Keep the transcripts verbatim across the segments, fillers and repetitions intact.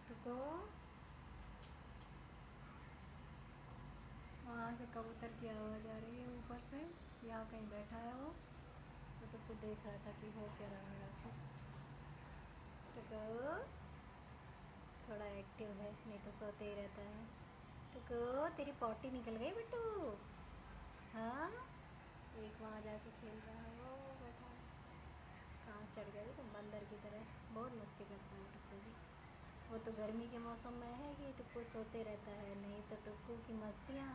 टुको, वहाँ से कबूतर की आवाज़ आ रही है ऊपर से, यहाँ कहीं बैठा है वो, तो टुकू देख रहा था कि हो क्या रहा है आखिर। टुको थोड़ा एक्टिव है, नहीं तो सोते ही रहता है। टुको तेरी पॉटी निकल गई बिट्टू। हाँ, एक वहाँ जाके खेल रहा है, वो बैठा है। कहाँ चढ़ गए तुम बंदर की तरह, बहुत मस्ती करता है टुक्कू भी। वो तो गर्मी के मौसम में है कि टुक्कू सोते रहता है, नहीं तो टुक्कू की मस्तियाँ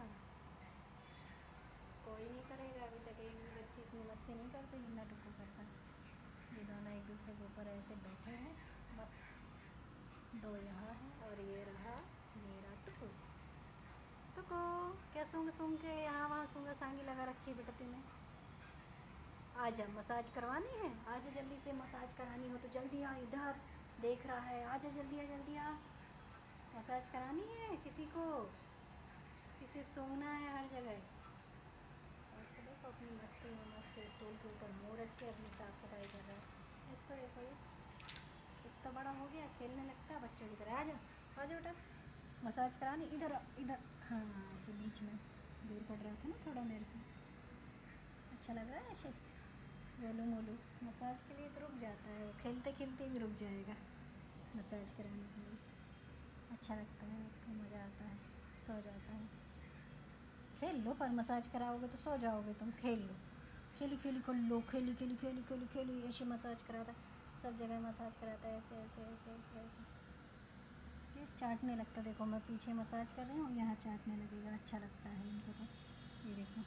कोई नहीं करेगा। अभी तक एक भी बच्ची इतनी मस्ती नहीं करती जितना टुक्कू करता है। ये दोनों एक दूसरे के ऊपर ऐसे बैठे हैं मस्त। दो यहाँ है और ये रहा मेरा टुक्कू। टुक्कू क्या सूंघ सूंघ के यहाँ वहाँ सूंघा सांगी लगा रखी है बेटा तूने। आजा मसाज करवानी है, आजा जल्दी से मसाज करानी हो तो जल्दी आ, इधर देख रहा है, आजा जल्दी आ जल्दी आ। मसाज करानी है किसी को कि सिर्फ सूंघना है हर जगह। ऐसे देखो अपनी मस्ती में मस्त स्टूल के ऊपर मुँह रख के अपनी साफ़ सफाई कर रहा है। इसको देखो ये इतना बड़ा हो गया, खेलने लगता है बच्चों की तरह। आ जाओ आ जाओ बेटा, मसाज करानी, इधर इधर। हाँ ऐसे बीच में दूर पड़ रहा था ना थोड़ा मेरे से। अच्छा लग रहा है ऐसे गोलू मोलू। मसाज के लिए तो रुक जाता है वो, खेलते खेलते भी रुक जाएगा मसाज कराने के लिए। अच्छा लगता है उसको, मज़ा आता है, सो जाता है। खेल लो, पर मसाज कराओगे तो सो जाओगे तुम। खेल लो, खेली खेली कर लो, खेली खेली खेली खेली खेली ऐसे मसाज कराता है, सब जगह मसाज कराता है, ऐसे ऐसे ऐसे ऐसे ऐसे। ये चाटने लगता, देखो मैं पीछे मसाज कर रही हूँ, यहाँ चाटने लगेगा। अच्छा लगता है इनको तो। ये देखो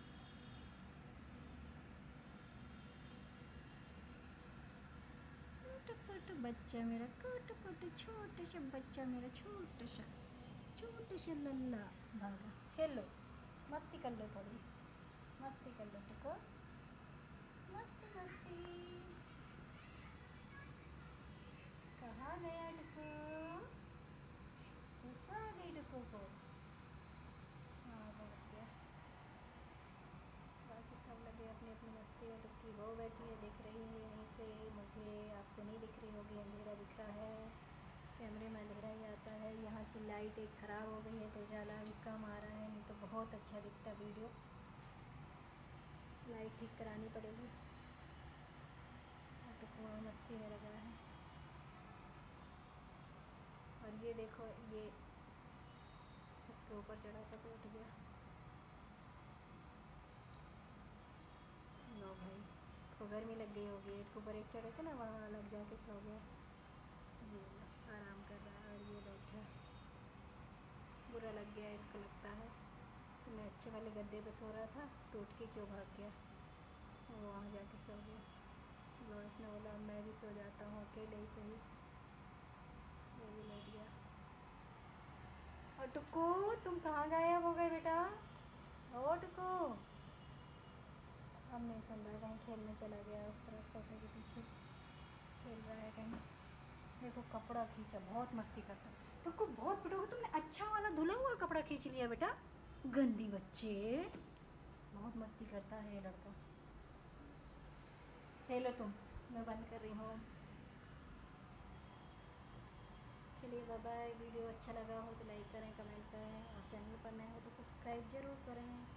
कोट बच्चा मेरा, कोट कोट छोटा सा बच्चा मेरा, छोटा सा छोटा सा लल्ला। भागा खेल लो, मस्ती कर लो, थोड़ी मस्ती कर लो टुको, मस्ती मस्ती। कहाँ गया टुको, सुसु आ गई टुको को। हाँ पहुँच गया। बाकी सब लगे अपनी अपनी मस्ती में। टुक्की वो बैठी है, दिख रही है यहीं से मुझे, आपको नहीं दिख रही होगी, अंधेरा दिख रहा है, कैमरे में अंधेरा ही आता है। यहाँ की लाइट एक ख़राब हो गई है तो उजाला भी कम आ रहा है, नहीं तो बहुत अच्छा दिखता वीडियो। लाइट ठीक करानी पड़ेगी। और टुक्कू मस्ती में लगा है। और ये देखो, ये इसके ऊपर चढ़ा था तो उठ गया। लो भाई, इसको गर्मी लग गई होगी, एक ऊपर एक चढ़े थे ना, वहाँ लग जाके सो गया। ये आराम कर रहा है और ये बैठा। बुरा लग गया इसको, लगता है तो मैं अच्छे वाले गद्दे पे सो रहा था तो उठ के क्यों भाग गया, वो वहाँ जाके सो गया। लॉरेंस ने बोला मैं भी सो जाता हूँ अकेले ही सही, वो भी लेट गया। और टुक्कू तुम कहाँ गायब हो गए बेटा, ओ टुक्कू। अब नहीं सुन रहा, कहीं खेलने चला गया उस तरफ, सोफे के पीछे खेल रहा है कहीं। देखो कपड़ा खींचा, बहुत मस्ती करता है टुक्कू, बहुत पिटोगे तुमने, अच्छा वाला धुला हुआ कपड़ा खींच लिया बेटा, गंदी बच्चे। बहुत मस्ती करता है ये लड़का। खेलो तुम, मैं बंद कर रही हूँ। चलिए बाय बाय। वीडियो अच्छा लगा हो तो लाइक करें, कमेंट करें, और चैनल पर नए हो तो सब्सक्राइब ज़रूर करें।